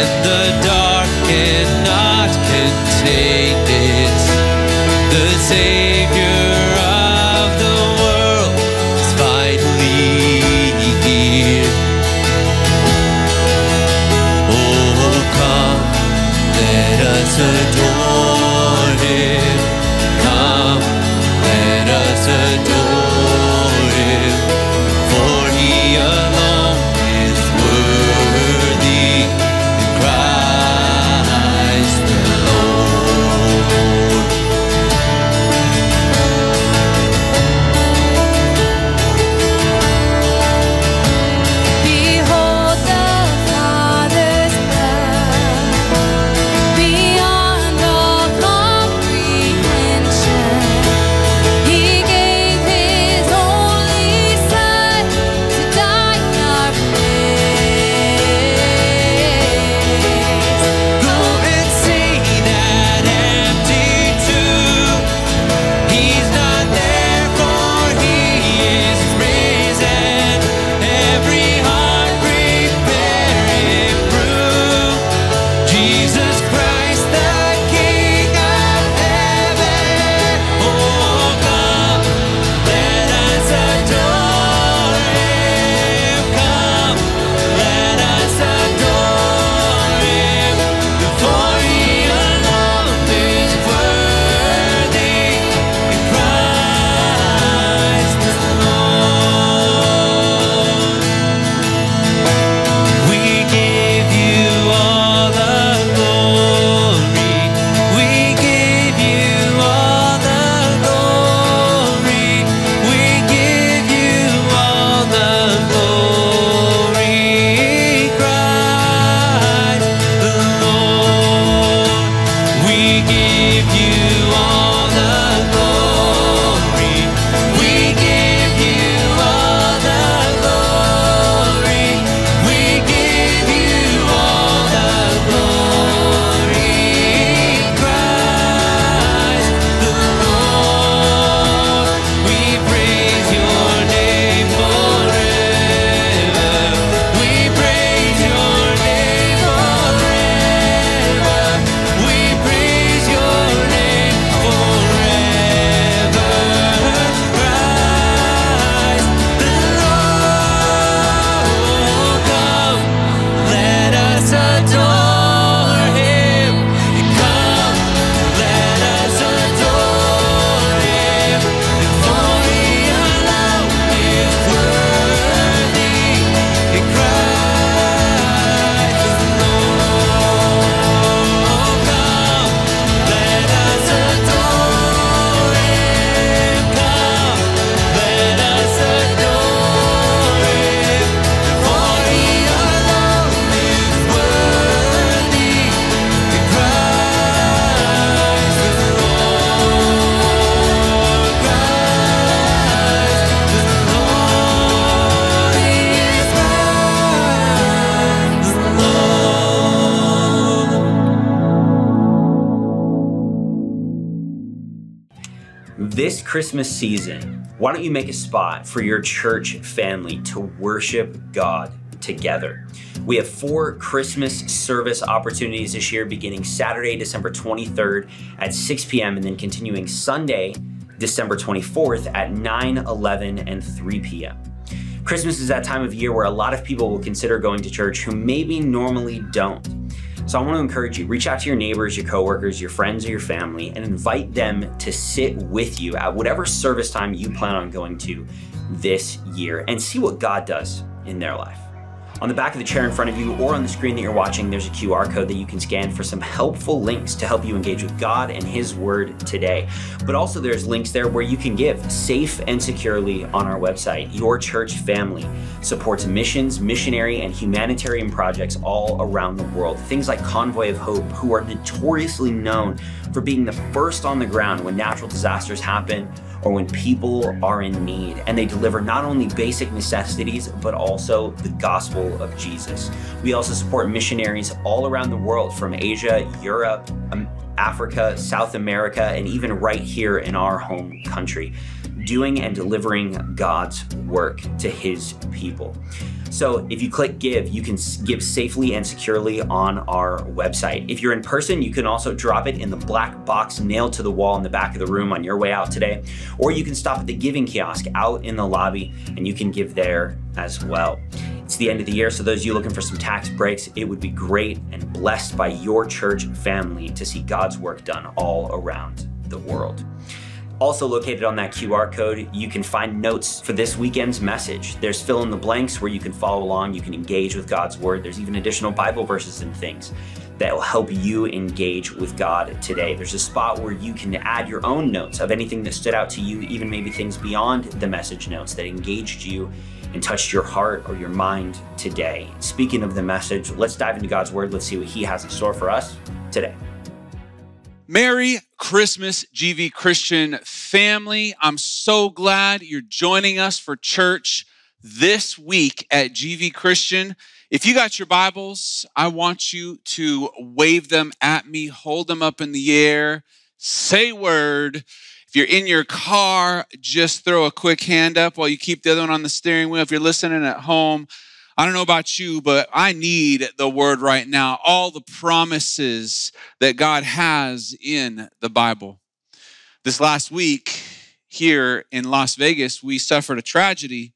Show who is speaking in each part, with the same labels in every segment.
Speaker 1: The dark cannot contain it. The Savior of the world is finally here. Oh, come, let us adore Him. Come, let us adore Him. For He alone is worthy, Christ the Lord.
Speaker 2: Behold the Father's love, beyond all comprehension. He gave His only Son to die in our place.
Speaker 1: Go and see that empty tomb. He's not there, for He is risen. Every heart prepare Him room. Jesus Christ, the King of heaven. Oh, come, let us adore Him. Come, let us adore Him. For He alone is worthy, and Christ the Lord. We give You all the glory. We give You all the glory. We give You all the glory, Christ the Lord. We give You all the glory. We give You all the glory. We give You all the glory, Christ the Lord. We praise Your name forever. We praise Your name forever. We praise Your name forever, Christ the Lord. Come, let us adore Him. Come, let us adore Him. For He alone is worthy, and Christ the Lord. Come, let us adore Him. Come, let us adore Him. For He alone is worthy, and Christ the Lord. Christ the Lord is Christ the Lord.
Speaker 3: This Christmas season, why don't you make a spot for your church family to worship God together? We have 4 Christmas service opportunities this year, beginning Saturday, December 23rd at 6 p.m. and then continuing Sunday, December 24th at 9, 11, and 3 p.m. Christmas is that time of year where a lot of people will consider going to church who maybe normally don't. So I want to encourage you, reach out to your neighbors, your coworkers, your friends, or your family, and invite them to sit with you at whatever service time you plan on going to this year and see what God does in their life. On the back of the chair in front of you or on the screen that you're watching, there's a QR code that you can scan for some helpful links to help you engage with God and His Word today. But also there's links there where you can give safe and securely on our website. Your church family supports missions, missionary, and humanitarian projects all around the world. Things like Convoy of Hope, who are notoriously known for being the first on the ground when natural disasters happen or when people are in need. And they deliver not only basic necessities, but also the gospel of Jesus. We also support missionaries all around the world, from Asia, Europe, Africa, South America, and even right here in our home country. doing and delivering God's work to his people. So if you click give, you can give safely and securely on our website. If you're in person, you can also drop it in the black box nailed to the wall in the back of the room on your way out today, or you can stop at the giving kiosk out in the lobby and you can give there as well. It's the end of the year, so those of you looking for some tax breaks, it would be great and blessed by your church family to see God's work done all around the world. Also located on that QR code, you can find notes for this weekend's message. There's fill in the blanks where you can follow along, you can engage with God's word. There's even additional Bible verses and things that will help you engage with God today. There's a spot where you can add your own notes of anything that stood out to you, even maybe things beyond the message notes that engaged you and touched your heart or your mind today. Speaking of the message, let's dive into God's word. Let's see what he has in store for us today.
Speaker 4: Merry Christmas, GV Christian family. I'm so glad you're joining us for church this week at GV Christian. If you got your Bibles, I want you to wave them at me, hold them up in the air, say word. If you're in your car, just throw a quick hand up while you keep the other one on the steering wheel. If you're listening at home, I don't know about you, but I need the word right now. All the promises that God has in the Bible. This last week here in Las Vegas, we suffered a tragedy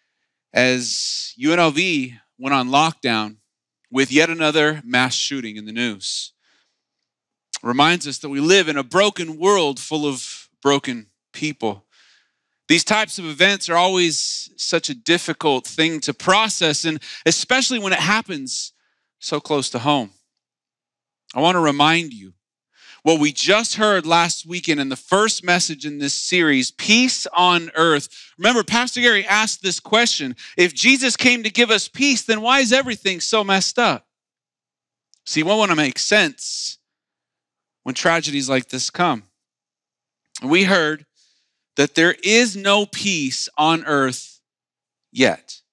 Speaker 4: as UNLV went on lockdown with yet another mass shooting in the news. It reminds us that we live in a broken world full of broken people. These types of events are always such a difficult thing to process, and especially when it happens so close to home. I want to remind you what we just heard last weekend in the first message in this series, Peace on Earth. Remember, Pastor Gary asked this question: if Jesus came to give us peace, then why is everything so messed up? See, we want to make sense when tragedies like this come. We heard that there is no peace on earth yet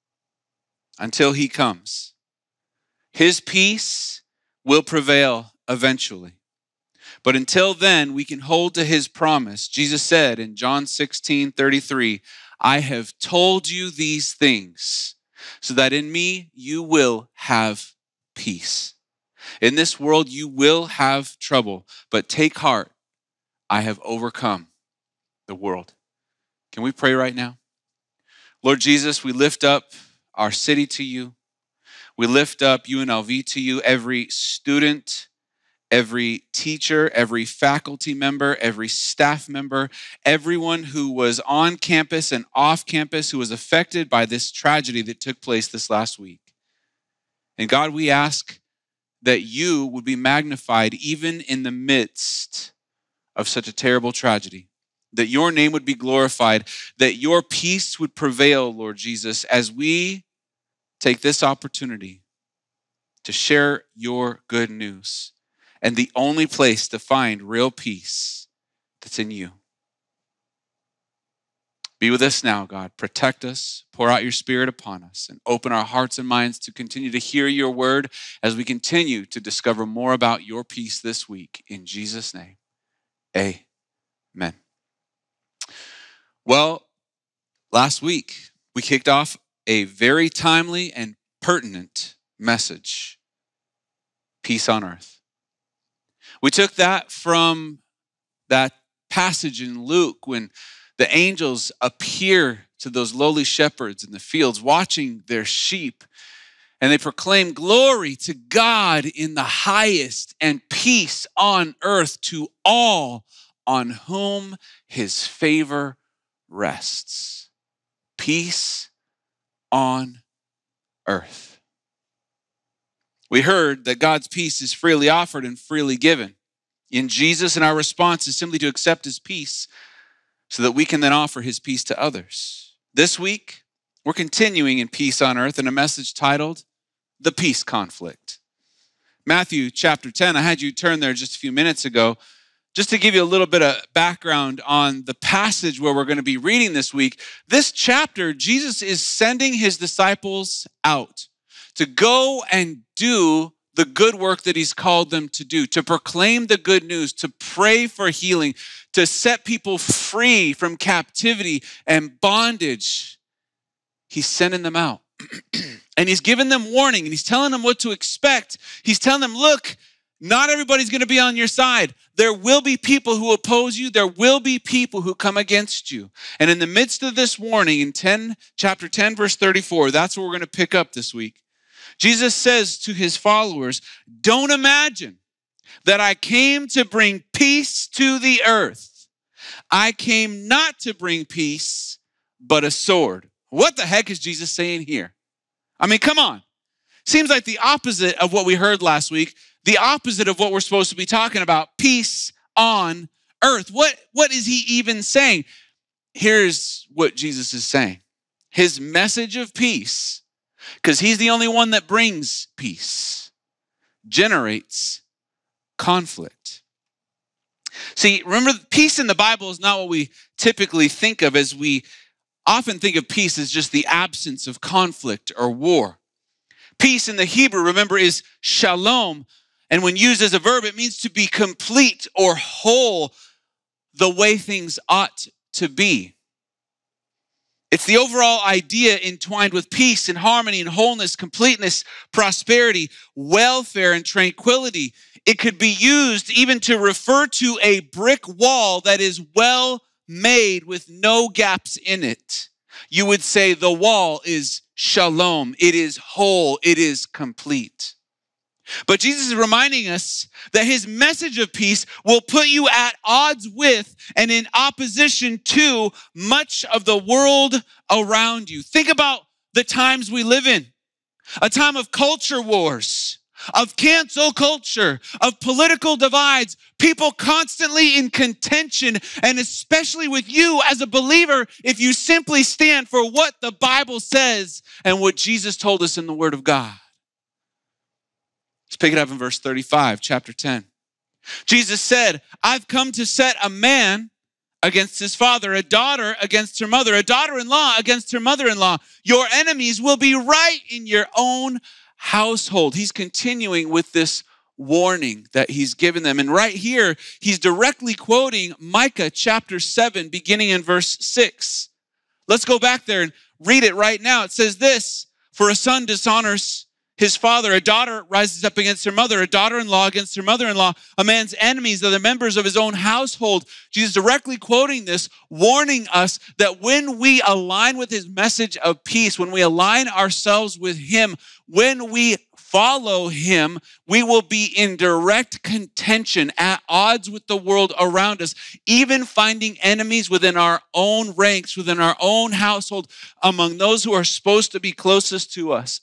Speaker 4: until he comes. His peace will prevail eventually. But until then, we can hold to his promise. Jesus said in John 16:33, I have told you these things so that in me you will have peace. In this world you will have trouble, but take heart, I have overcome the world. Can we pray right now? Lord Jesus, we lift up our city to you. We lift up UNLV to you, every student, every teacher, every faculty member, every staff member, everyone who was on campus and off campus who was affected by this tragedy that took place this last week. And God, we ask that you would be magnified even in the midst of such a terrible tragedy, that your name would be glorified, that your peace would prevail, Lord Jesus, as we take this opportunity to share your good news. And the only place to find real peace that's in you. Be with us now, God. Protect us, pour out your Spirit upon us, and open our hearts and minds to continue to hear your word as we continue to discover more about your peace this week. In Jesus' name, amen. Well, last week, we kicked off a very timely and pertinent message, Peace on Earth. We took that from that passage in Luke when the angels appear to those lowly shepherds in the fields watching their sheep, and they proclaim glory to God in the highest and peace on earth to all on whom his favor rests. Peace on earth. We heard that God's peace is freely offered and freely given in Jesus, and our response is simply to accept his peace so that we can then offer his peace to others. This week, we're continuing in Peace on Earth in a message titled, The Peace Conflict. Matthew chapter 10, I had you turn there just a few minutes ago, just to give you a little bit of background on the passage where we're going to be reading this week. This chapter, Jesus is sending his disciples out to go and do the good work that he's called them to do, to proclaim the good news, to pray for healing, to set people free from captivity and bondage. He's sending them out. And he's giving them warning, and he's telling them what to expect. He's telling them, look, not everybody's going to be on your side. There will be people who oppose you. There will be people who come against you. And in the midst of this warning, in chapter 10, verse 34, that's what we're going to pick up this week. Jesus says to his followers, don't imagine that I came to bring peace to the earth. I came not to bring peace, but a sword. What the heck is Jesus saying here? I mean, come on. Seems like the opposite of what we heard last week, the opposite of what we're supposed to be talking about, peace on earth. What is he even saying? Here's what Jesus is saying. His message of peace, because he's the only one that brings peace, generates conflict. See, remember, peace in the Bible is not what we typically think of, as we often think of peace as just the absence of conflict or war. Peace in the Hebrew, remember, is shalom. And when used as a verb, it means to be complete or whole, the way things ought to be. It's the overall idea entwined with peace and harmony and wholeness, completeness, prosperity, welfare, and tranquility. It could be used even to refer to a brick wall that is well made with no gaps in it. You would say the wall is shalom. It is whole. It is complete. But Jesus is reminding us that his message of peace will put you at odds with and in opposition to much of the world around you. Think about the times we live in, a time of culture wars, of cancel culture, of political divides, people constantly in contention, and especially with you as a believer, if you simply stand for what the Bible says and what Jesus told us in the Word of God. Let's pick it up in verse 35, chapter 10. Jesus said, I've come to set a man against his father, a daughter against her mother, a daughter-in-law against her mother-in-law. Your enemies will be right in your own household. He's continuing with this warning that he's given them. And right here, he's directly quoting Micah chapter 7, beginning in verse 6. Let's go back there and read it right now. It says this, for a son dishonors his father, a daughter rises up against her mother, a daughter-in-law against her mother-in-law. A man's enemies are the members of his own household. Jesus directly quoting this, warning us that when we align with his message of peace, when we align ourselves with him, when we follow him, we will be in direct contention, at odds with the world around us, even finding enemies within our own ranks, within our own household, among those who are supposed to be closest to us.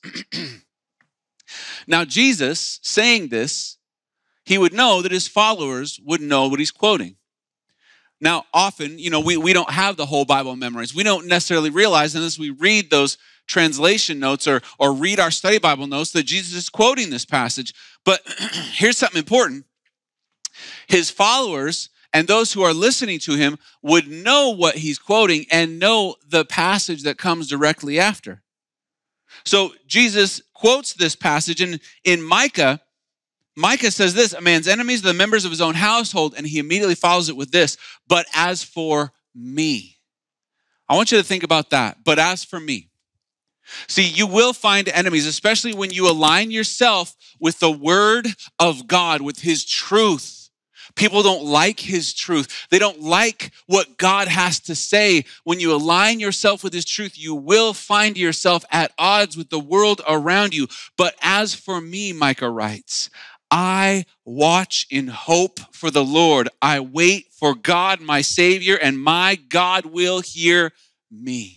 Speaker 4: Now, Jesus saying this, he would know that his followers would know what he's quoting. Now, often, we don't have the whole Bible memorized. We don't necessarily realize unless we read those translation notes or read our study Bible notes that Jesus is quoting this passage. But here's something important. His followers and those who are listening to him would know what he's quoting and know the passage that comes directly after. So Jesus quotes this passage, and in Micah says this, a man's enemies are the members of his own household, and he immediately follows it with this, but as for me. I want you to think about that, but as for me. See, you will find enemies, especially when you align yourself with the word of God, with his truth. People don't like his truth. They don't like what God has to say. When you align yourself with his truth, you will find yourself at odds with the world around you. But as for me, Micah writes, I watch in hope for the Lord. I wait for God, my Savior, and my God will hear me.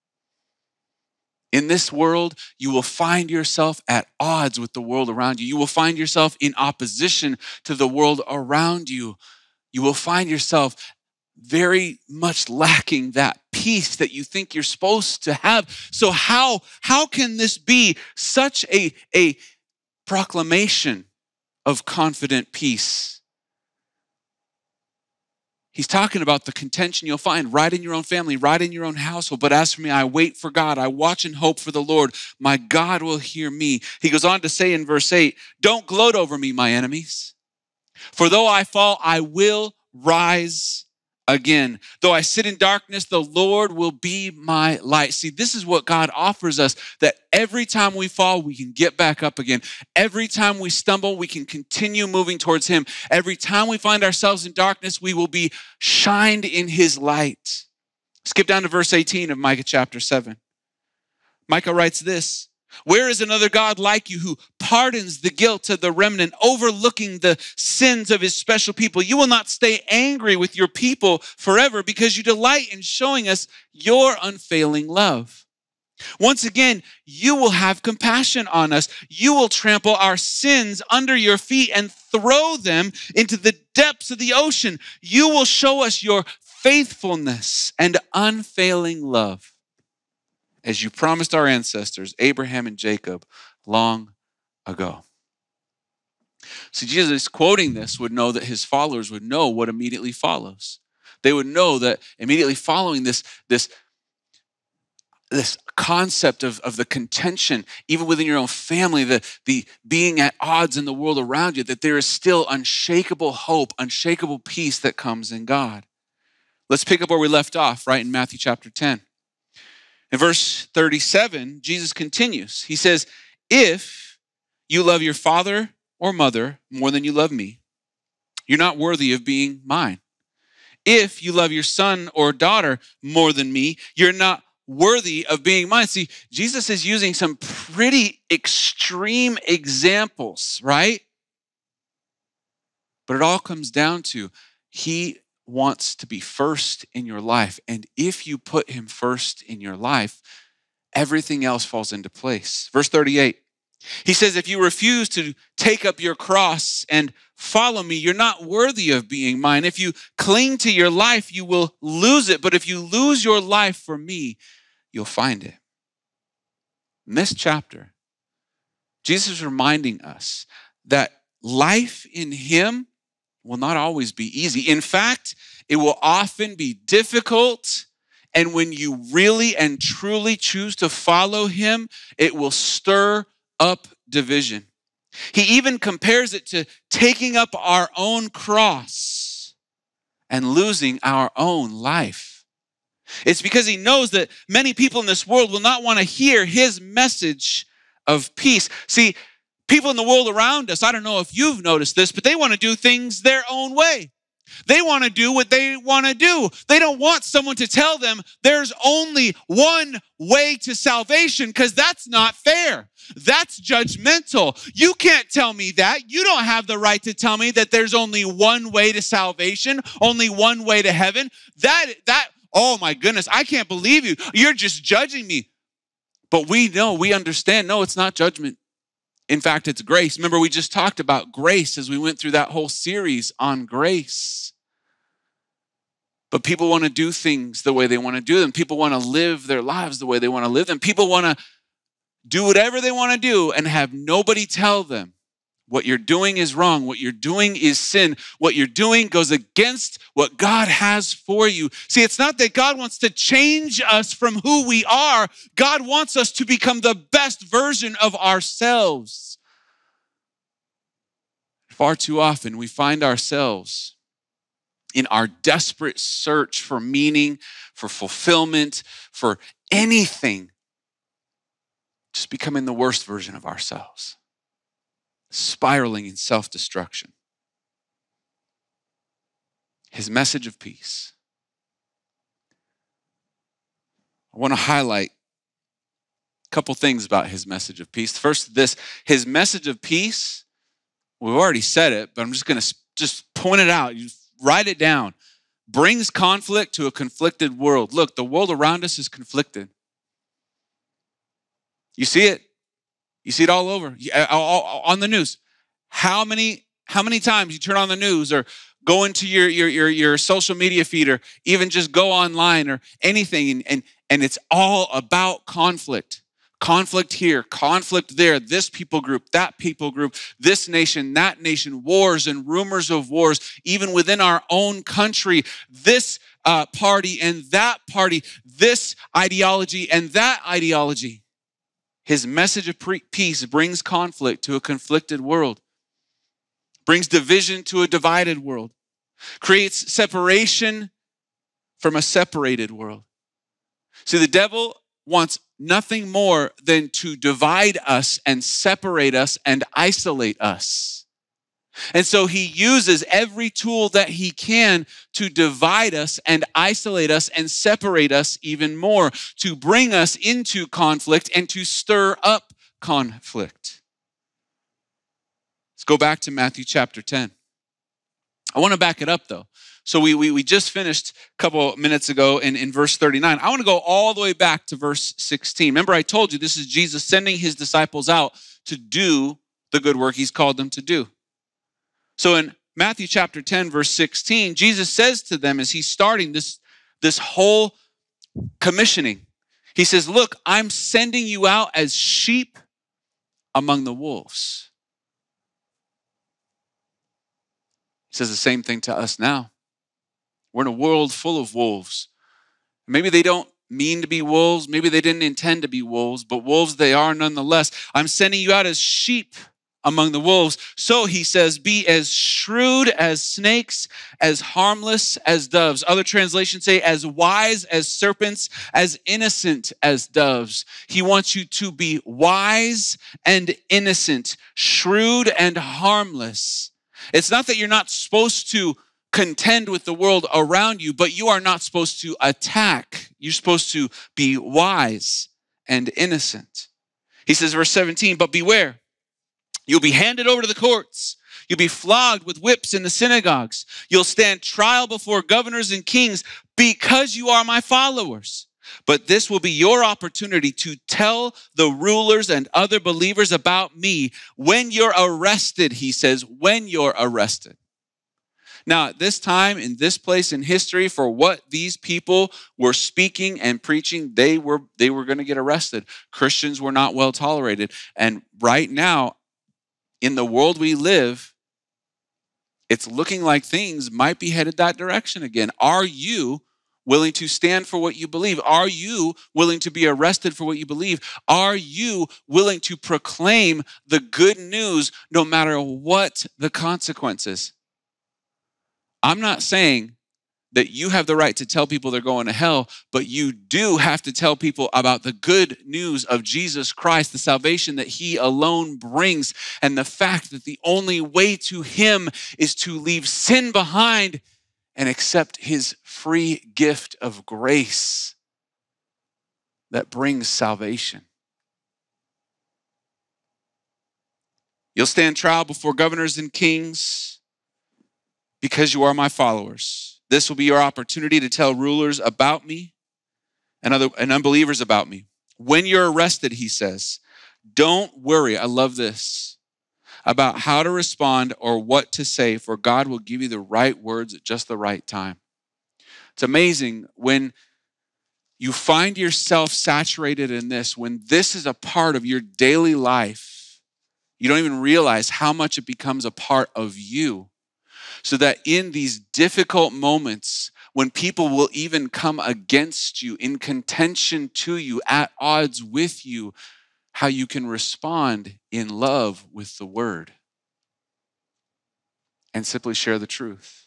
Speaker 4: In this world, you will find yourself at odds with the world around you. You will find yourself in opposition to the world around you. You will find yourself very much lacking that peace that you think you're supposed to have. So how can this be such a proclamation of confident peace? He's talking about the contention you'll find right in your own family, right in your own household. But as for me, I wait for God. I watch and hope for the Lord. My God will hear me. He goes on to say in verse 8, don't gloat over me, my enemies. For though I fall, I will rise again. Though I sit in darkness, the Lord will be my light. See, this is what God offers us, that every time we fall, we can get back up again. Every time we stumble, we can continue moving towards him. Every time we find ourselves in darkness, we will be shined in his light. Skip down to verse 18 of Micah chapter 7. Micah writes this, where is another God like you who pardons the guilt of the remnant, overlooking the sins of his special people? You will not stay angry with your people forever because you delight in showing us your unfailing love. Once again, you will have compassion on us. You will trample our sins under your feet and throw them into the depths of the ocean. You will show us your faithfulness and unfailing love, as you promised our ancestors, Abraham and Jacob, long ago. See, Jesus quoting this would know that his followers would know what immediately follows. They would know that immediately following this concept of the contention, even within your own family, the being at odds in the world around you, that there is still unshakable hope, unshakable peace that comes in God. Let's pick up where we left off, right in Matthew chapter 10. In verse 37, Jesus continues. He says, if you love your father or mother more than you love me, you're not worthy of being mine. If you love your son or daughter more than me, you're not worthy of being mine. See, Jesus is using some pretty extreme examples, right? But it all comes down to he wants to be first in your life. And if you put him first in your life, everything else falls into place. Verse 38, he says, if you refuse to take up your cross and follow me, you're not worthy of being mine. If you cling to your life, you will lose it. But if you lose your life for me, you'll find it. In this chapter, Jesus is reminding us that life in him will not always be easy. In fact, it will often be difficult. And when you really and truly choose to follow him, it will stir up division. He even compares it to taking up our own cross and losing our own life. It's because he knows that many people in this world will not want to hear his message of peace. See, people in the world around us, I don't know if you've noticed this, but they want to do things their own way. They want to do what they want to do. They don't want someone to tell them there's only one way to salvation, because that's not fair. That's judgmental. You can't tell me that. You don't have the right to tell me that there's only one way to salvation, only one way to heaven. Oh my goodness, I can't believe you. You're just judging me. But we understand, no, it's not judgment. In fact, it's grace. Remember, we just talked about grace as we went through that whole series on grace. But people want to do things the way they want to do them. People want to live their lives the way they want to live them. People want to do whatever they want to do and have nobody tell them what you're doing is wrong. What you're doing is sin. What you're doing goes against what God has for you. See, it's not that God wants to change us from who we are. God wants us to become the best version of ourselves. Far too often, we find ourselves in our desperate search for meaning, for fulfillment, for anything, just becoming the worst version of ourselves, spiraling in self-destruction. His message of peace. I want to highlight a couple things about his message of peace. First, his message of peace, we've already said it, but I'm just going to just point it out. You write it down. Brings conflict to a conflicted world. Look, the world around us is conflicted. You see it. You see it all over, on the news. How many times you turn on the news or go into your social media feed or even just go online or anything and it's all about conflict. Conflict here, conflict there, this people group, that people group, this nation, that nation, wars and rumors of wars, even within our own country, this party and that party, this ideology and that ideology. His message of peace brings conflict to a conflicted world, brings division to a divided world, creates separation from a separated world. See, the devil wants nothing more than to divide us and separate us and isolate us. And so he uses every tool that he can to divide us and isolate us and separate us even more, to bring us into conflict and to stir up conflict. Let's go back to Matthew chapter 10. I want to back it up though. So we just finished a couple minutes ago in verse 39. I want to go all the way back to verse 16. Remember, I told you this is Jesus sending his disciples out to do the good work he's called them to do. So in Matthew chapter 10, verse 16, Jesus says to them as he's starting this whole commissioning, he says, look, I'm sending you out as sheep among the wolves. He says the same thing to us now. We're in a world full of wolves. Maybe they don't mean to be wolves. Maybe they didn't intend to be wolves, but wolves they are nonetheless. I'm sending you out as sheep among the wolves. So he says, be as shrewd as snakes, as harmless as doves. Other translations say as wise as serpents, as innocent as doves. He wants you to be wise and innocent, shrewd and harmless. It's not that you're not supposed to contend with the world around you, but you are not supposed to attack. You're supposed to be wise and innocent. He says, verse 17, but beware. You'll be handed over to the courts. You'll be flogged with whips in the synagogues. You'll stand trial before governors and kings because you are my followers. But this will be your opportunity to tell the rulers and other believers about me when you're arrested, he says, when you're arrested. Now, at this time, in this place in history, for what these people were speaking and preaching, they were going to get arrested. Christians were not well tolerated. And right now, in the world we live, it's looking like things might be headed that direction again. Are you willing to stand for what you believe? Are you willing to be arrested for what you believe? Are you willing to proclaim the good news no matter what the consequences? I'm not saying that you have the right to tell people they're going to hell, but you do have to tell people about the good news of Jesus Christ, the salvation that he alone brings, and the fact that the only way to him is to leave sin behind and accept his free gift of grace that brings salvation. You'll stand trial before governors and kings because you are my followers. This will be your opportunity to tell rulers about me and unbelievers about me. When you're arrested, he says, don't worry, I love this, about how to respond or what to say, for God will give you the right words at just the right time. It's amazing when you find yourself saturated in this, when this is a part of your daily life, you don't even realize how much it becomes a part of you. So that in these difficult moments, when people will even come against you, in contention to you, at odds with you, how you can respond in love with the word and simply share the truth.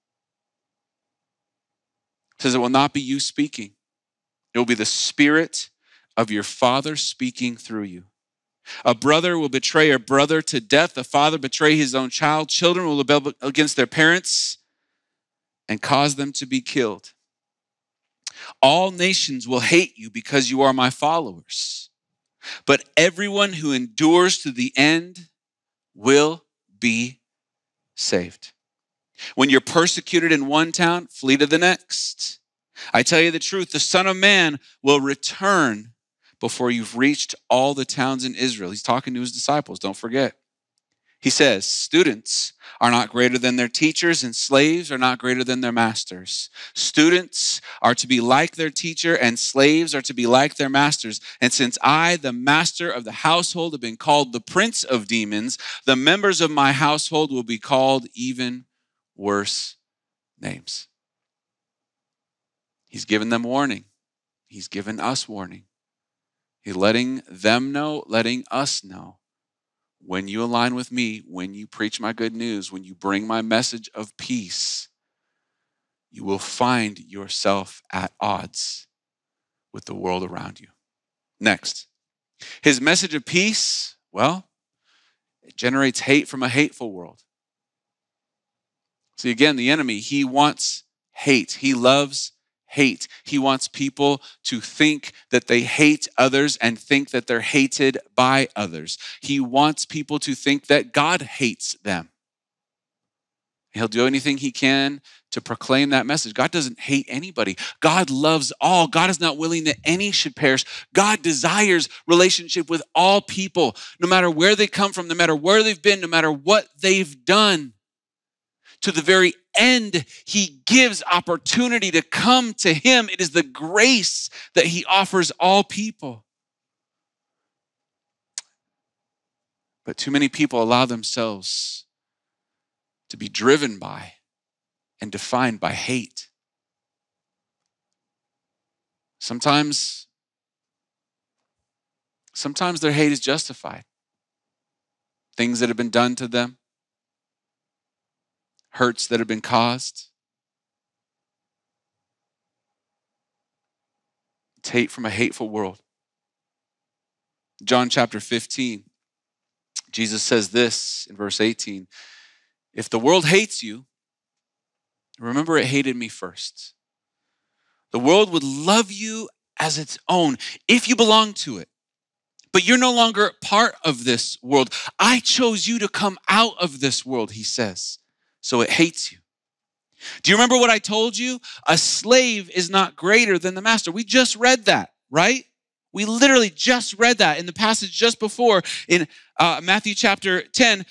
Speaker 4: It says it will not be you speaking. It will be the Spirit of your Father speaking through you. A brother will betray a brother to death. A father betray his own child. Children will rebel against their parents and cause them to be killed. All nations will hate you because you are my followers. But everyone who endures to the end will be saved. When you're persecuted in one town, flee to the next. I tell you the truth, the Son of Man will return before you've reached all the towns in Israel. He's talking to his disciples, don't forget. He says, students, are not greater than their teachers, and slaves are not greater than their masters. Students are to be like their teacher, and slaves are to be like their masters. And since I, the master of the household, have been called the prince of demons, the members of my household will be called even worse names. He's given them warning. He's given us warning. He's letting them know, letting us know. When you align with me, when you preach my good news, when you bring my message of peace, you will find yourself at odds with the world around you. Next, his message of peace, well, it generates hate from a hateful world. See, again, the enemy, he wants hate. He loves hate. He wants people to think that they hate others and think that they're hated by others. He wants people to think that God hates them. He'll do anything he can to proclaim that message. God doesn't hate anybody. God loves all. God is not willing that any should perish. God desires relationship with all people, no matter where they come from, no matter where they've been, no matter what they've done. To the very end, he gives opportunity to come to him. It is the grace that he offers all people. But too many people allow themselves to be driven by and defined by hate. Sometimes their hate is justified. Things that have been done to them, hurts that have been caused. It's hate from a hateful world. John chapter 15, Jesus says this in verse 18, if the world hates you, remember it hated me first. The world would love you as its own if you belong to it. But you're no longer part of this world. I chose you to come out of this world, he says. So it hates you. Do you remember what I told you? A slave is not greater than the master. We just read that, right? We literally just read that in the passage just before in Matthew chapter 10,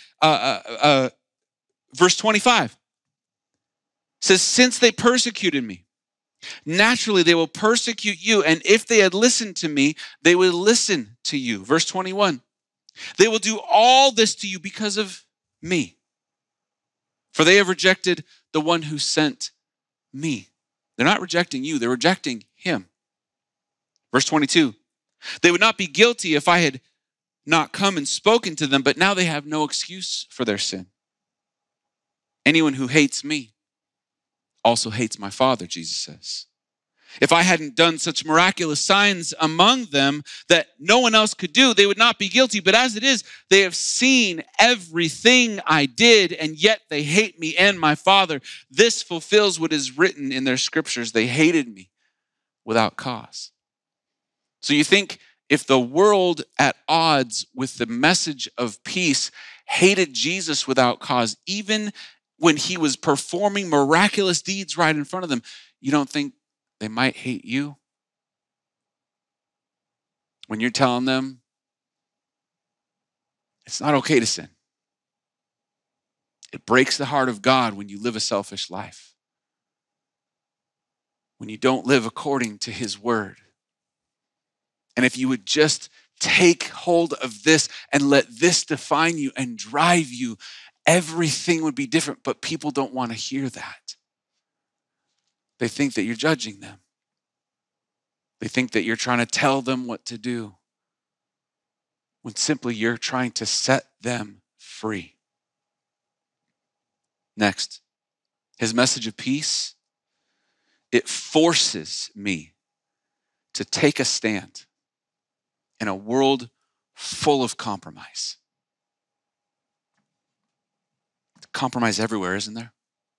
Speaker 4: verse 25. It says, since they persecuted me, naturally they will persecute you. And if they had listened to me, they would listen to you. Verse 21, they will do all this to you because of me. For they have rejected the one who sent me. They're not rejecting you, they're rejecting him. Verse 22, they would not be guilty if I had not come and spoken to them, but now they have no excuse for their sin. Anyone who hates me also hates my Father, Jesus says. If I hadn't done such miraculous signs among them that no one else could do, they would not be guilty. But as it is, they have seen everything I did, and yet they hate me and my Father. This fulfills what is written in their scriptures. They hated me without cause. So you think if the world at odds with the message of peace hated Jesus without cause, even when he was performing miraculous deeds right in front of them, you don't think they might hate you? When you're telling them it's not okay to sin. It breaks the heart of God when you live a selfish life. When you don't live according to his word. And if you would just take hold of this and let this define you and drive you, everything would be different. But people don't want to hear that. They think that you're judging them. They think that you're trying to tell them what to do, when simply you're trying to set them free. Next, his message of peace, it forces me to take a stand in a world full of compromise. Compromise everywhere, isn't there?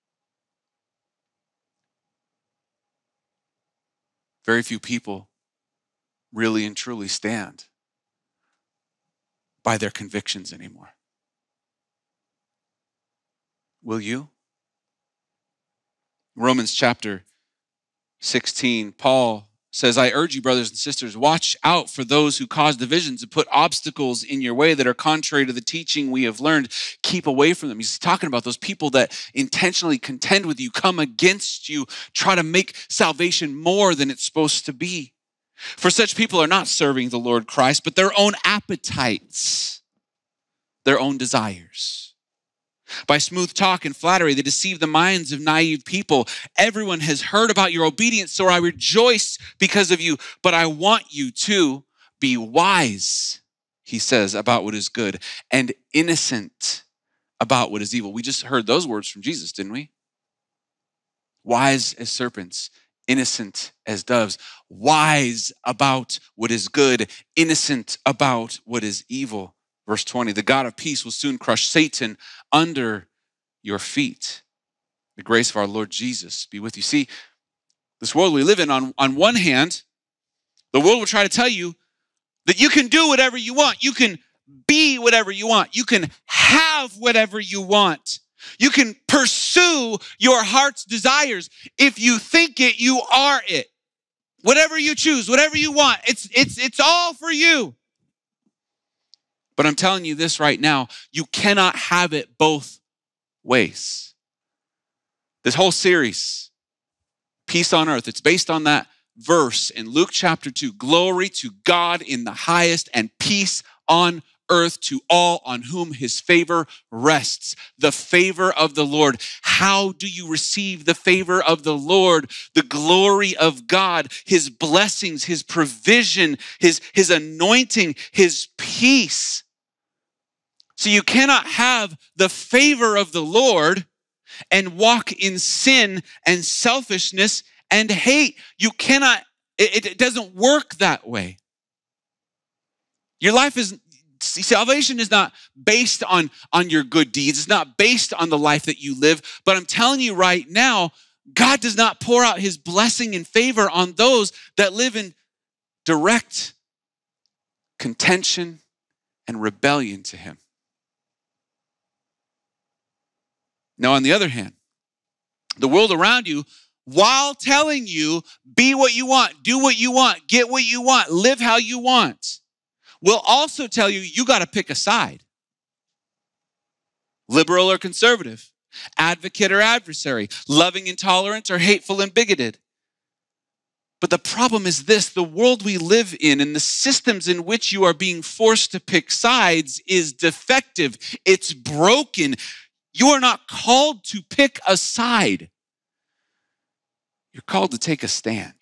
Speaker 4: Very few people really and truly stand by their convictions anymore. Will you? Romans chapter 16, Paul says, I urge you, brothers and sisters, watch out for those who cause divisions and put obstacles in your way that are contrary to the teaching we have learned. Keep away from them. He's talking about those people that intentionally contend with you, come against you, try to make salvation more than it's supposed to be. For such people are not serving the Lord Christ, but their own appetites, their own desires. By smooth talk and flattery, they deceive the minds of naive people. Everyone has heard about your obedience, so I rejoice because of you. But I want you to be wise, he says, about what is good, and innocent about what is evil. We just heard those words from Jesus, didn't we? Wise as serpents, innocent as doves. Wise about what is good, innocent about what is evil. Verse 20, the God of peace will soon crush Satan under your feet. The grace of our Lord Jesus be with you. See, this world we live in, on one hand, the world will try to tell you that you can do whatever you want. You can be whatever you want. You can have whatever you want. You can pursue your heart's desires. If you think it, you are it. Whatever you choose, whatever you want, it's all for you. But I'm telling you this right now, you cannot have it both ways. This whole series, Peace on Earth, it's based on that verse in Luke chapter 2. Glory to God in the highest and peace on earth to all on whom his favor rests. The favor of the Lord. How do you receive the favor of the Lord? The glory of God, his blessings, his provision, his anointing, his peace. So you cannot have the favor of the Lord and walk in sin and selfishness and hate. You cannot, it doesn't work that way. Your life is, salvation is not based on your good deeds. It's not based on the life that you live. But I'm telling you right now, God does not pour out his blessing and favor on those that live in direct contention and rebellion to him. Now, on the other hand, the world around you, while telling you, be what you want, do what you want, get what you want, live how you want, will also tell you, you got to pick a side. Liberal or conservative, advocate or adversary, loving and tolerant or hateful and bigoted. But the problem is this, the world we live in and the systems in which you are being forced to pick sides is defective. It's broken. You are not called to pick a side. You're called to take a stand.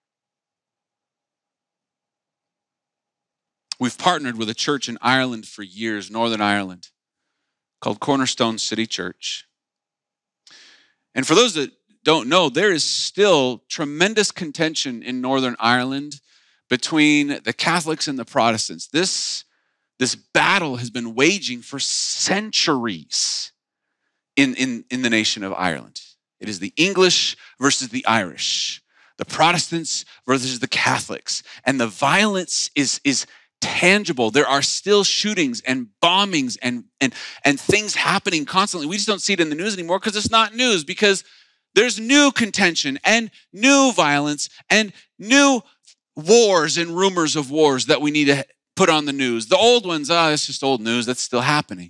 Speaker 4: We've partnered with a church in Ireland for years, Northern Ireland, called Cornerstone City Church. And for those that don't know, there is still tremendous contention in Northern Ireland between the Catholics and the Protestants. This battle has been waging for centuries in the nation of Ireland. It is the English versus the Irish, the Protestants versus the Catholics. And the violence is tangible. There are still shootings and bombings and things happening constantly. We just don't see it in the news anymore because it's not news, because there's new contention and new violence and new wars and rumors of wars that we need to put on the news. The old ones, it's just old news. That's still happening.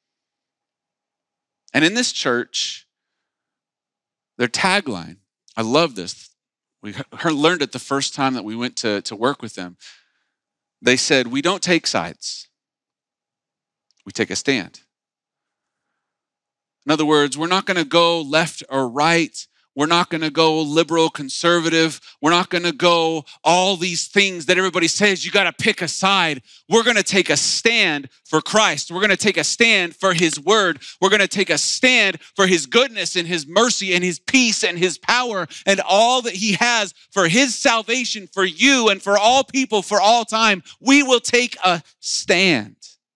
Speaker 4: And in this church, their tagline, I love this. We learned it the first time that we went to work with them. They said, we don't take sides. We take a stand. In other words, we're not going to go left or right. We're not going to go liberal, conservative. We're not going to go all these things that everybody says you got to pick a side. We're going to take a stand for Christ. We're going to take a stand for his word. We're going to take a stand for his goodness and his mercy and his peace and his power and all that he has for his salvation for you and for all people for all time. We will take a stand.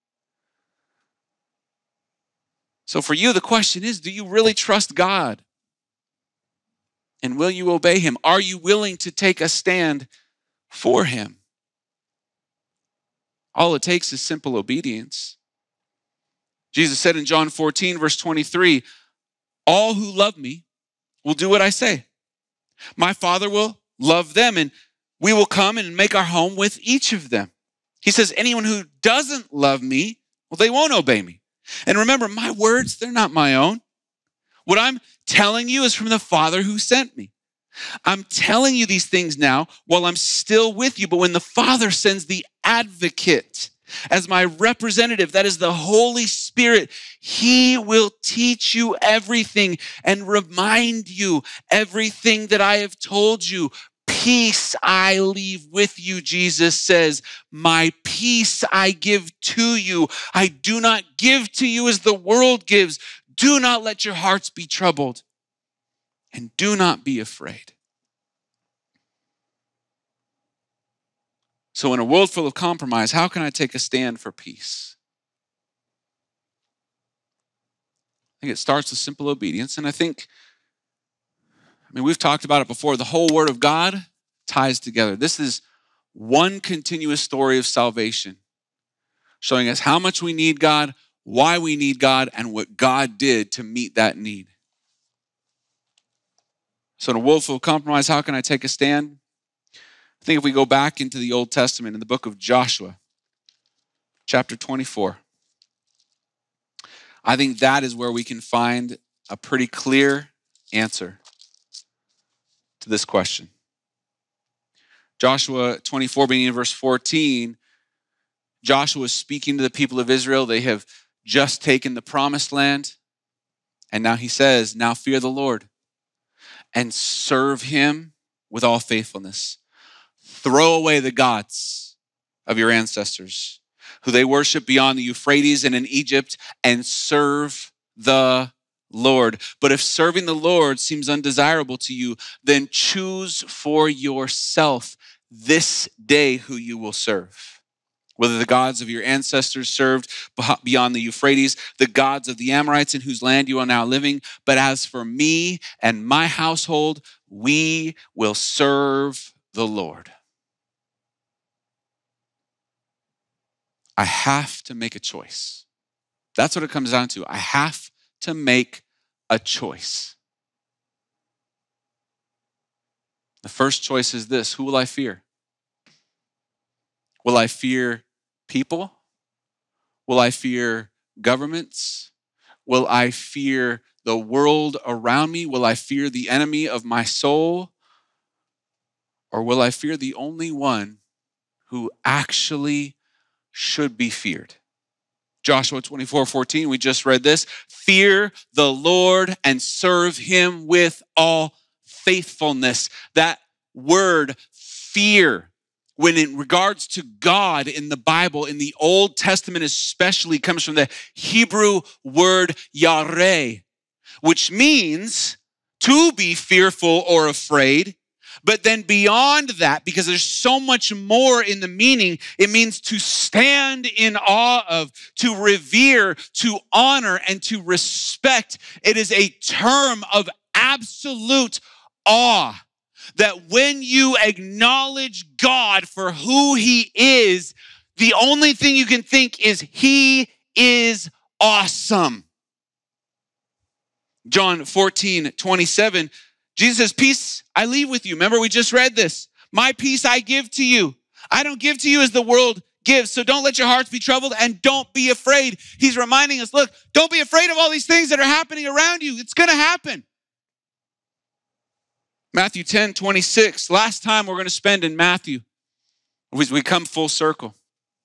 Speaker 4: So for you, the question is, do you really trust God? And will you obey him? Are you willing to take a stand for him? All it takes is simple obedience. Jesus said in John 14, verse 23, all who love me will do what I say. My Father will love them, and we will come and make our home with each of them. He says, anyone who doesn't love me, well, they won't obey me. And remember, my words, they're not my own. What I'm telling you is from the Father who sent me. I'm telling you these things now while I'm still with you. But when the Father sends the advocate as my representative, that is the Holy Spirit, he will teach you everything and remind you everything that I have told you. Peace I leave with you, Jesus says. My peace I give to you. I do not give to you as the world gives. Do not let your hearts be troubled, and do not be afraid. So in a world full of compromise, how can I take a stand for peace? I think it starts with simple obedience. And we've talked about it before. The whole Word of God ties together. This is one continuous story of salvation, showing us how much we need God, why we need God, and what God did to meet that need. So in a world full of compromise, how can I take a stand? I think if we go back into the Old Testament in the book of Joshua, chapter 24, I think that is where we can find a pretty clear answer to this question. Joshua 24, beginning in verse 14, Joshua is speaking to the people of Israel. They have just taken the promised land. And now he says, now fear the Lord and serve him with all faithfulness. Throw away the gods of your ancestors, who they worship beyond the Euphrates and in Egypt, and serve the Lord. But if serving the Lord seems undesirable to you, then choose for yourself this day who you will serve. Whether the gods of your ancestors served beyond the Euphrates, the gods of the Amorites in whose land you are now living. But as for me and my household, we will serve the Lord. I have to make a choice. That's what it comes down to. I have to make a choice. The first choice is this: who will I fear? Will I fear people? Will I fear governments? Will I fear the world around me? Will I fear the enemy of my soul? Or will I fear the only one who actually should be feared? Joshua 24:14, we just read this. Fear the Lord and serve him with all faithfulness. That word fear, when in regards to God in the Bible, in the Old Testament especially, comes from the Hebrew word yareh, which means to be fearful or afraid. But then beyond that, because there's so much more in the meaning, it means to stand in awe of, to revere, to honor, and to respect. It is a term of absolute awe, that when you acknowledge God for who he is, the only thing you can think is he is awesome. John 14:27, Jesus says, peace I leave with you. Remember, we just read this. My peace I give to you. I don't give to you as the world gives. So don't let your hearts be troubled and don't be afraid. He's reminding us, look, don't be afraid of all these things that are happening around you. It's going to happen. Matthew 10:26. Last time we're going to spend in Matthew. We come full circle.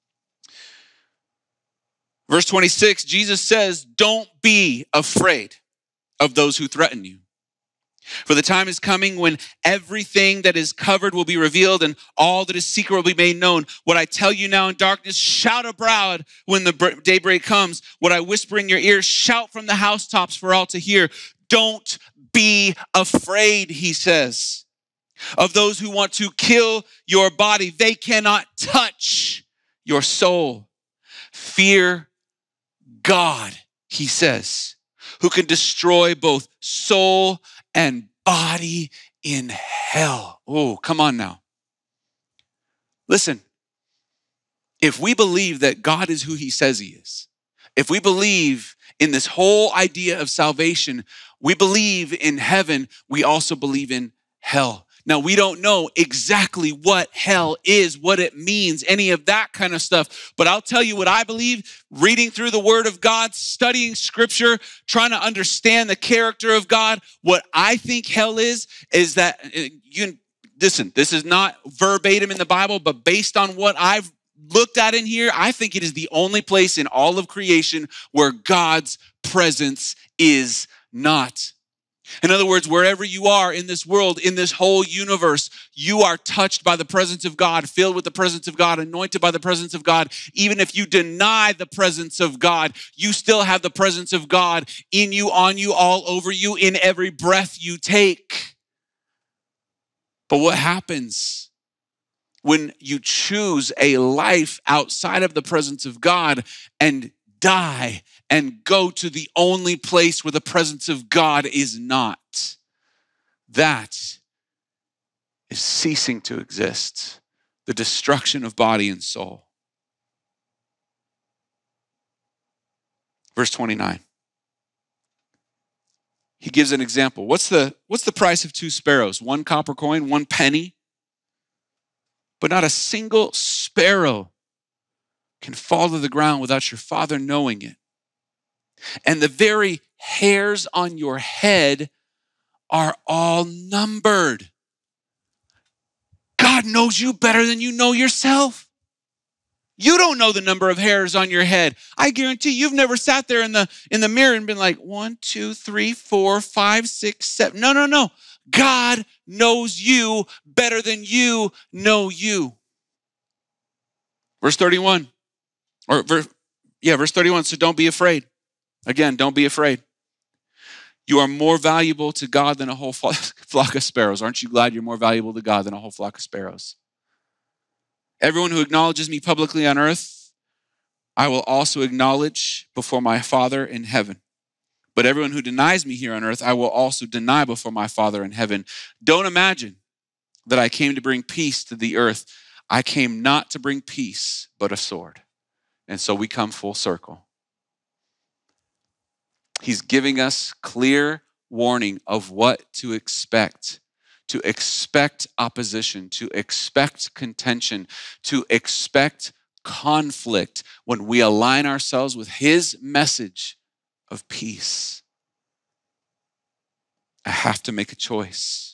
Speaker 4: Verse 26, Jesus says, don't be afraid of those who threaten you. For the time is coming when everything that is covered will be revealed and all that is secret will be made known. What I tell you now in darkness, shout abroad when the daybreak comes. What I whisper in your ear, shout from the housetops for all to hear. Don't be afraid, he says, of those who want to kill your body. They cannot touch your soul. Fear God, he says, who can destroy both soul and body in hell. Oh, come on now. Listen, if we believe that God is who he says he is, if we believe in this whole idea of salvation, we believe in heaven, we also believe in hell. Now, we don't know exactly what hell is, what it means, any of that kind of stuff. But I'll tell you what I believe, reading through the Word of God, studying Scripture, trying to understand the character of God. What I think hell is that, listen, this is not verbatim in the Bible, but based on what I've looked at in here, I think it is the only place in all of creation where God's presence is not. In other words, wherever you are in this world, in this whole universe, you are touched by the presence of God, filled with the presence of God, anointed by the presence of God. Even if you deny the presence of God, you still have the presence of God in you, on you, all over you, in every breath you take. But what happens when you choose a life outside of the presence of God and die and go to the only place where the presence of God is not? That is ceasing to exist, the destruction of body and soul. Verse 29. He gives an example. What's the price of 2 sparrows? 1 copper coin, 1 penny. But not a single sparrow can fall to the ground without your Father knowing it. And the very hairs on your head are all numbered. God knows you better than you know yourself. You don't know the number of hairs on your head. I guarantee you've never sat there in the mirror and been like, 1, 2, 3, 4, 5, 6, 7. No. God knows you better than you know you. Verse 31. Verse 31. So don't be afraid. Again, don't be afraid. You are more valuable to God than a whole flock of sparrows. Aren't you glad you're more valuable to God than a whole flock of sparrows? Everyone who acknowledges me publicly on earth, I will also acknowledge before my Father in heaven. But everyone who denies me here on earth, I will also deny before my Father in heaven. Don't imagine that I came to bring peace to the earth. I came not to bring peace, but a sword. And so we come full circle. He's giving us clear warning of what to expect opposition, to expect contention, to expect conflict when we align ourselves with his message of peace. I have to make a choice.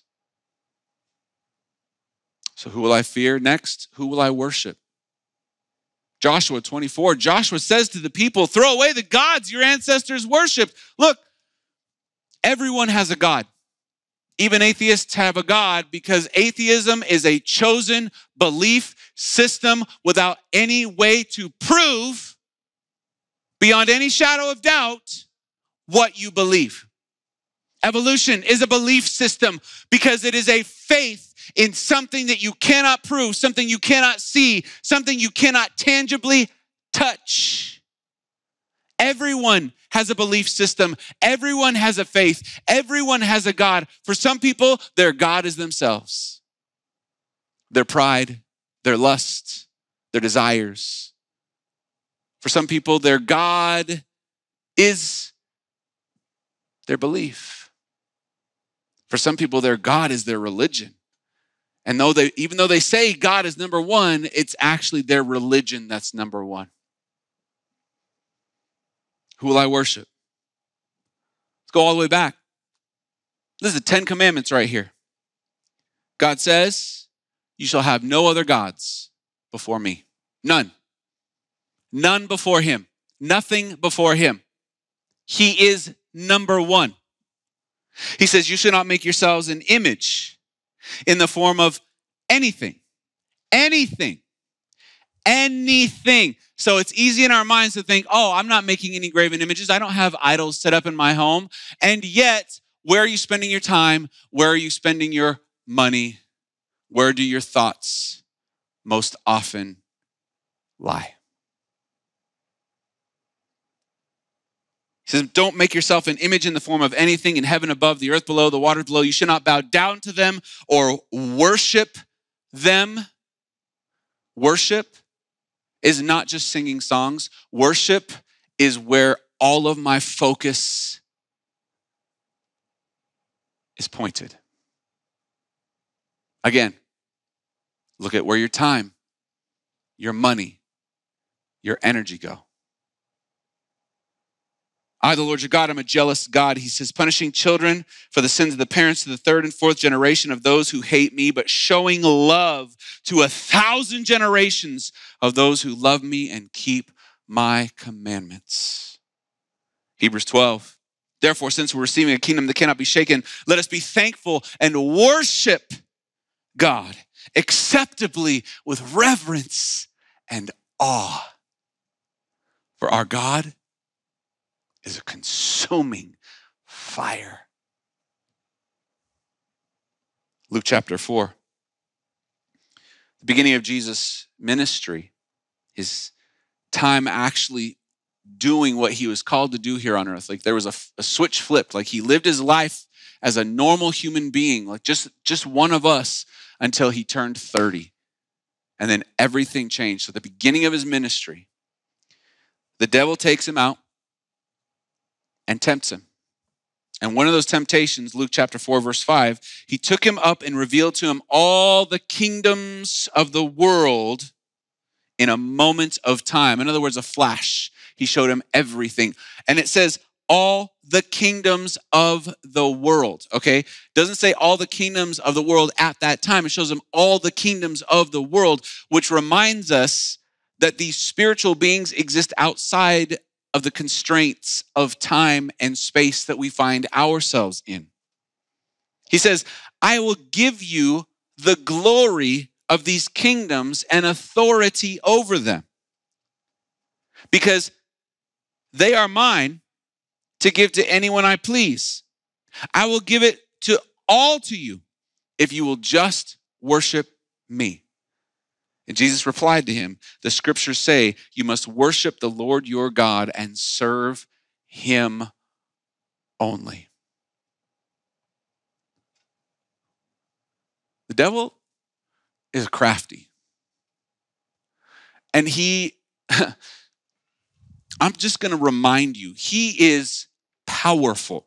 Speaker 4: So who will I fear? Next, who will I worship? Joshua 24, Joshua says to the people, throw away the gods your ancestors worshiped. Look, everyone has a God. Even atheists have a God because atheism is a chosen belief system without any way to prove beyond any shadow of doubt what you believe. Evolution is a belief system because it is a faith in something that you cannot prove, something you cannot see, something you cannot tangibly touch. Everyone has a belief system. Everyone has a faith. Everyone has a God. For some people, their God is themselves. Their pride, their lust, their desires. For some people, their God is their belief. For some people, their God is their religion. And even though they say God is number one, it's actually their religion that's number one. Who will I worship? Let's go all the way back. This is the 10 Commandments right here. God says, you shall have no other gods before me. None. None before him. Nothing before him. He is number one. He says, you should not make yourselves an image in the form of anything. Anything. Anything. So it's easy in our minds to think, oh, I'm not making any graven images. I don't have idols set up in my home. And yet, where are you spending your time? Where are you spending your money? Where do your thoughts most often lie? He says, don't make yourself an image in the form of anything in heaven above, the earth below, the waters below. You should not bow down to them or worship them. Worship is not just singing songs. Worship is where all of my focus is pointed. Again, look at where your time, your money, your energy go. I, the Lord your God, am a jealous God. He says, punishing children for the sins of the parents to the third and fourth generation of those who hate me, but showing love to 1,000 generations of those who love me and keep my commandments. Hebrews 12. Therefore, since we're receiving a kingdom that cannot be shaken, let us be thankful and worship God acceptably with reverence and awe. For our God is a consuming fire. Luke chapter 4. The beginning of Jesus' ministry, his time actually doing what he was called to do here on earth. Like there was a switch flipped. Like he lived his life as a normal human being, like just one of us until he turned 30. And then everything changed. So the beginning of his ministry, the devil takes him out and tempts him. And one of those temptations, Luke chapter 4, verse 5, he took him up and revealed to him all the kingdoms of the world in a moment of time. In other words, a flash. He showed him everything. And it says, all the kingdoms of the world, okay? Doesn't say all the kingdoms of the world at that time. It shows him all the kingdoms of the world, which reminds us that these spiritual beings exist outside of the constraints of time and space that we find ourselves in. He says, I will give you the glory of these kingdoms and authority over them, because they are mine to give to anyone I please. I will give it to all to you if you will just worship me. And Jesus replied to him, the scriptures say you must worship the Lord your God and serve him only. The devil is crafty. And I'm just going to remind you, he is powerful.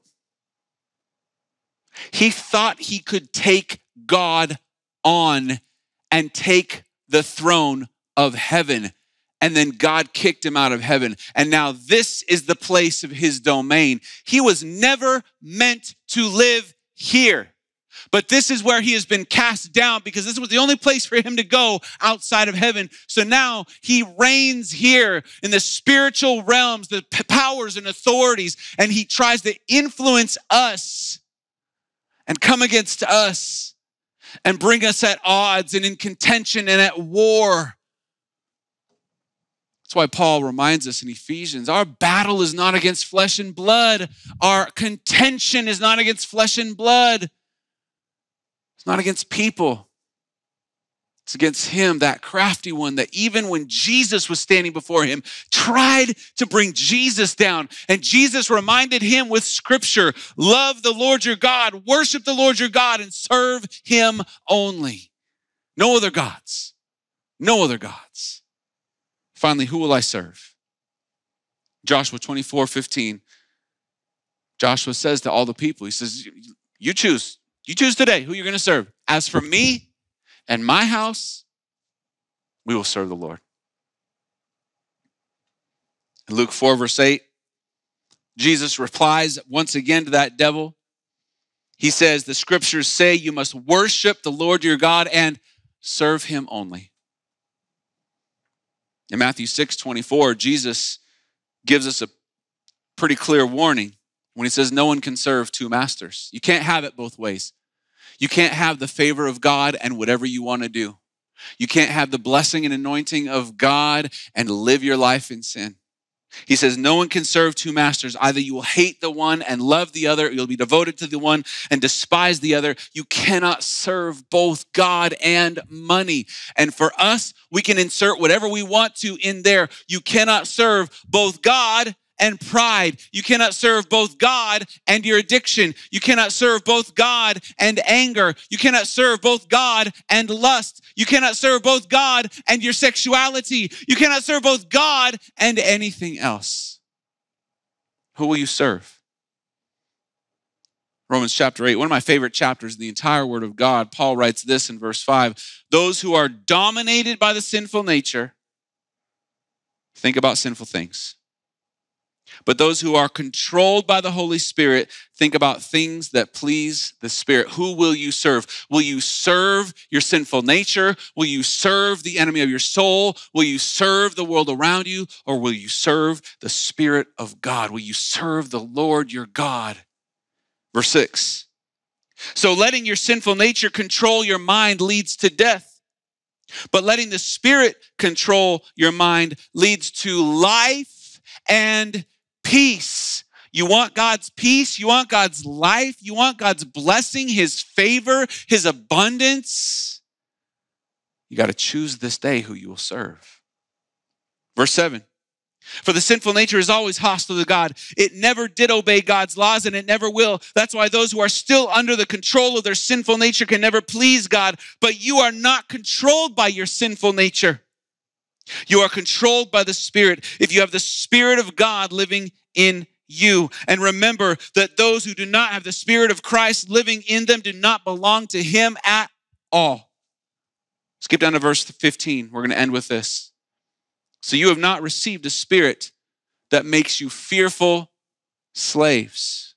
Speaker 4: He thought he could take God on and take the throne of heaven. And then God kicked him out of heaven. And now this is the place of his domain. He was never meant to live here. But this is where he has been cast down, because this was the only place for him to go outside of heaven. So now he reigns here in the spiritual realms, the powers and authorities, and he tries to influence us and come against us and bring us at odds and in contention and at war. That's why Paul reminds us in Ephesians, our battle is not against flesh and blood. Our contention is not against flesh and blood. It's not against people. It's against him, that crafty one that even when Jesus was standing before him, tried to bring Jesus down. And Jesus reminded him with scripture, love the Lord your God, worship the Lord your God, and serve him only. No other gods. No other gods. Finally, who will I serve? Joshua 24:15. Joshua says to all the people, he says, you choose. You choose today who you're going to serve. As for me and my house, we will serve the Lord. In Luke 4, verse 8, Jesus replies once again to that devil. He says, the scriptures say you must worship the Lord your God and serve him only. In Matthew 6:24, Jesus gives us a pretty clear warning when he says no one can serve two masters. You can't have it both ways. You can't have the favor of God and whatever you want to do. You can't have the blessing and anointing of God and live your life in sin. He says no one can serve two masters. Either you will hate the one and love the other, or you'll be devoted to the one and despise the other. You cannot serve both God and money. And for us, we can insert whatever we want to in there. You cannot serve both God and pride. You cannot serve both God and your addiction. You cannot serve both God and anger. You cannot serve both God and lust. You cannot serve both God and your sexuality. You cannot serve both God and anything else. Who will you serve? Romans chapter 8, one of my favorite chapters in the entire Word of God. Paul writes this in verse 5. Those who are dominated by the sinful nature think about sinful things. But those who are controlled by the Holy Spirit think about things that please the Spirit. Who will you serve? Will you serve your sinful nature? Will you serve the enemy of your soul? Will you serve the world around you? Or will you serve the Spirit of God? Will you serve the Lord your God? Verse 6. So letting your sinful nature control your mind leads to death. But letting the Spirit control your mind leads to life and peace. You want God's peace? You want God's life? You want God's blessing, His favor, His abundance? You got to choose this day who you will serve. Verse 7. For the sinful nature is always hostile to God. It never did obey God's laws and it never will. That's why those who are still under the control of their sinful nature can never please God. But you are not controlled by your sinful nature. You are controlled by the Spirit if you have the Spirit of God living in you. And remember that those who do not have the Spirit of Christ living in them do not belong to Him at all. Skip down to verse 15. We're going to end with this. So you have not received a spirit that makes you fearful slaves.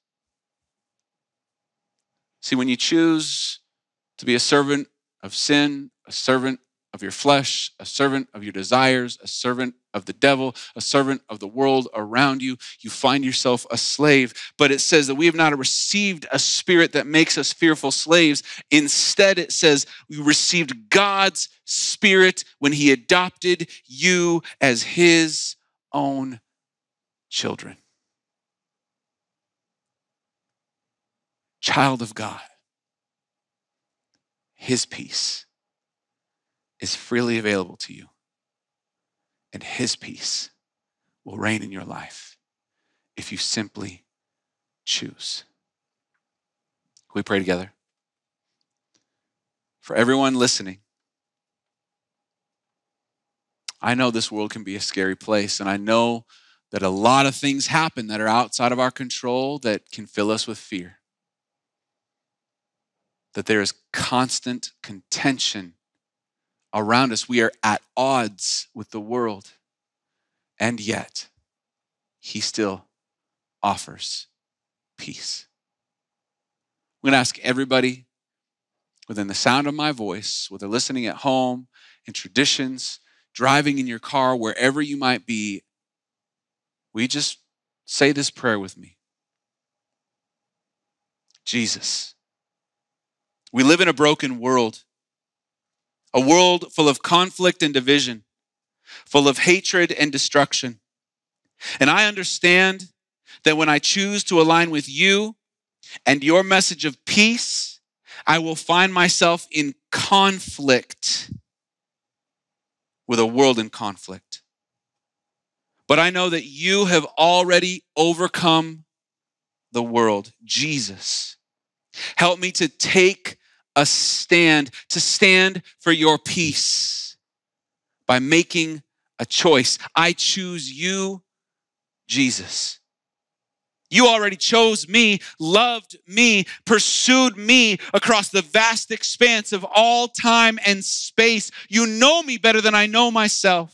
Speaker 4: See, when you choose to be a servant of sin, a servant of your flesh, a servant of your desires, a servant of the devil, a servant of the world around you, you find yourself a slave. But it says that we have not received a spirit that makes us fearful slaves. Instead, it says we received God's Spirit when He adopted you as His own children. Child of God. His peace is freely available to you. And His peace will reign in your life if you simply choose. Can we pray together? For everyone listening, I know this world can be a scary place, and I know that a lot of things happen that are outside of our control that can fill us with fear. That there is constant contention around us. We are at odds with the world, and yet He still offers peace. I'm going to ask everybody within the sound of my voice, whether listening at home, in traditions, driving in your car, wherever you might be, will you just say this prayer with me? Jesus, we live in a broken world. A world full of conflict and division, full of hatred and destruction. And I understand that when I choose to align with you and your message of peace, I will find myself in conflict with a world in conflict. But I know that you have already overcome the world. Jesus, help me to take a stand, to stand for your peace by making a choice. I choose you, Jesus. You already chose me, loved me, pursued me across the vast expanse of all time and space. You know me better than I know myself.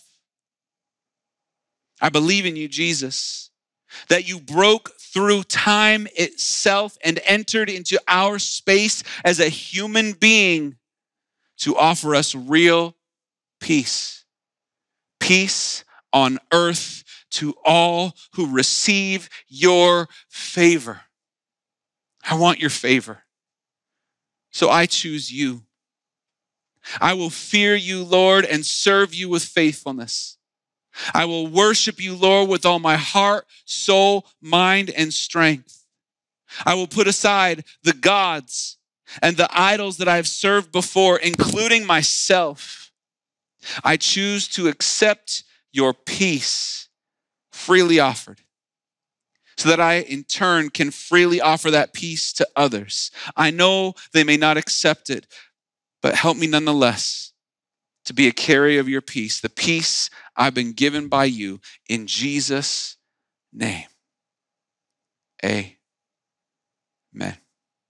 Speaker 4: I believe in you, Jesus, that you broke through time itself and entered into our space as a human being to offer us real peace. Peace on earth to all who receive your favor. I want your favor. So I choose you. I will fear you, Lord, and serve you with faithfulness. I will worship you, Lord, with all my heart, soul, mind, and strength. I will put aside the gods and the idols that I've served before, including myself. I choose to accept your peace freely offered, so that I, in turn, can freely offer that peace to others. I know they may not accept it, but help me nonetheless to be a carrier of your peace, the peace I've been given by you, in Jesus' name. Amen.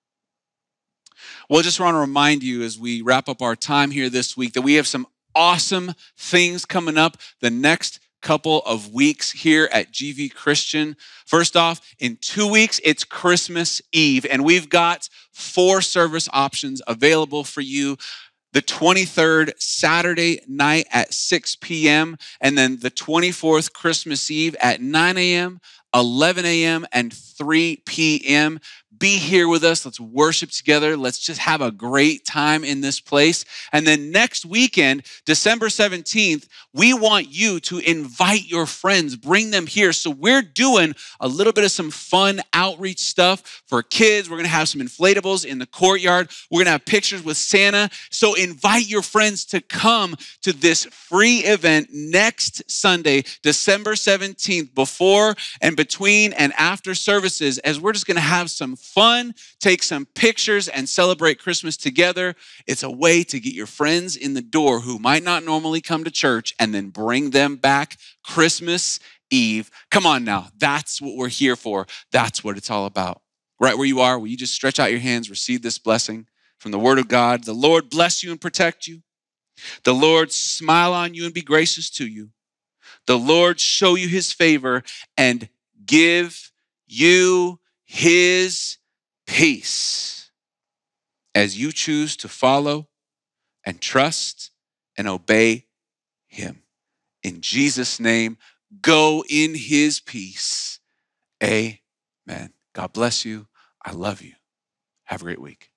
Speaker 4: Well, just want to remind you as we wrap up our time here this week that we have some awesome things coming up the next couple of weeks here at GV Christian. First off, in 2 weeks, it's Christmas Eve, and we've got 4 service options available for you. The 23rd, Saturday night at 6 p.m., and then the 24th, Christmas Eve at 9 a.m., 11 a.m., and 3 p.m. Be here with us. Let's worship together. Let's just have a great time in this place. And then next weekend, December 17th, we want you to invite your friends, bring them here. So we're doing a little bit of some fun outreach stuff for kids. We're going to have some inflatables in the courtyard. We're going to have pictures with Santa. So invite your friends to come to this free event next Sunday, December 17th, before and between and after services, as we're just going to have some fun, take some pictures, and celebrate Christmas together. It's a way to get your friends in the door who might not normally come to church and then bring them back Christmas Eve. Come on now. That's what we're here for. That's what it's all about. Right where you are, will you just stretch out your hands, receive this blessing from the Word of God? The Lord bless you and protect you. The Lord smile on you and be gracious to you. The Lord show you his favor and give you his peace as you choose to follow and trust and obey him. In Jesus' name, go in his peace. Amen. God bless you. I love you. Have a great week.